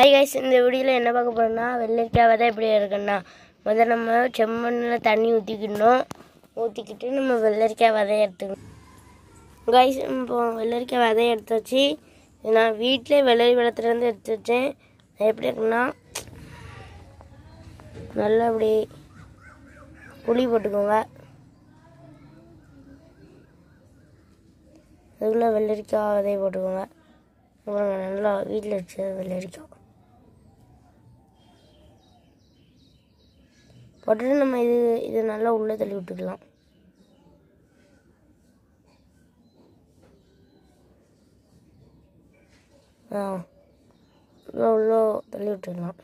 Hi guys, இந்த வீடியோவில் என்ன பார்க்க போகிறோம்னா வெள்ளரிக்காய் விதை எப்படி இருக்குன்னா முதல்ல நம்ம செம்மண்ணில் தண்ணி ஊற்றிக்கிட்டு நம்ம வெள்ளரிக்காய் விதையை எடுத்துக்கணும். கைஸ், இப்போ வெள்ளரிக்காய் விதையை எடுத்து நான் வீட்டிலே வெள்ளரி வெள்ளத்துலேருந்து எடுத்து வச்சேன். எப்படி இருக்குன்னா நல்லா அப்படி புளி போட்டுக்கோங்க. அதுக்குள்ளே வெள்ளரிக்காய் விதையை போட்டுக்கோங்க. அப்புறம் நல்லா வீட்டில் வச்ச வெள்ளரிக்காய் போட்டுட்டு நம்ம இது நல்லா உள்ளே தள்ளி விட்டுக்கலாம். உள்ளே தள்ளி விட்டுக்கலாம்.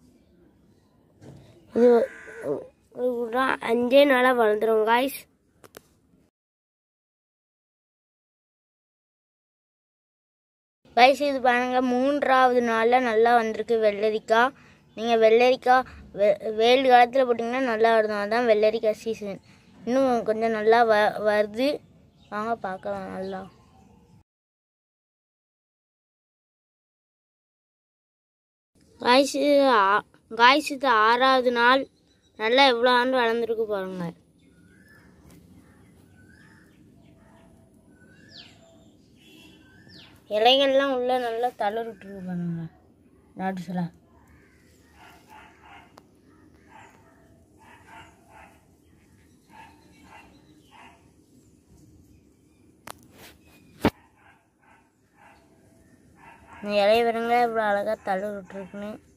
இது கூட 5 நாளாக வளர்ந்துடும் காய்ஸ். இது பாருங்க, 3ஆவது நாளில் நல்லா வந்திருக்கு வெள்ளரிக்காய். நீங்கள் வெள்ளரிக்காய் வெயில் காலத்தில் போட்டிங்கன்னா நல்லா வருதும். அதுதான் வெள்ளரிக்காய் சீசன். இன்னும் கொஞ்சம் நல்லா வருது, வாங்க பார்க்கலாம். நல்லா காய்ஸ் இது 6ஆவது நாள். நல்லா எவ்வளோ ஆண்டு வளர்ந்துருக்கு பாருங்க. இலைகள்லாம் உள்ள நல்லா தளர் விட்டுருக்கு பாருங்க. நாட்டு சில இலைய பாருங்க, இவ்வளோ அழகாக தளர் விட்டுருக்குன்னு.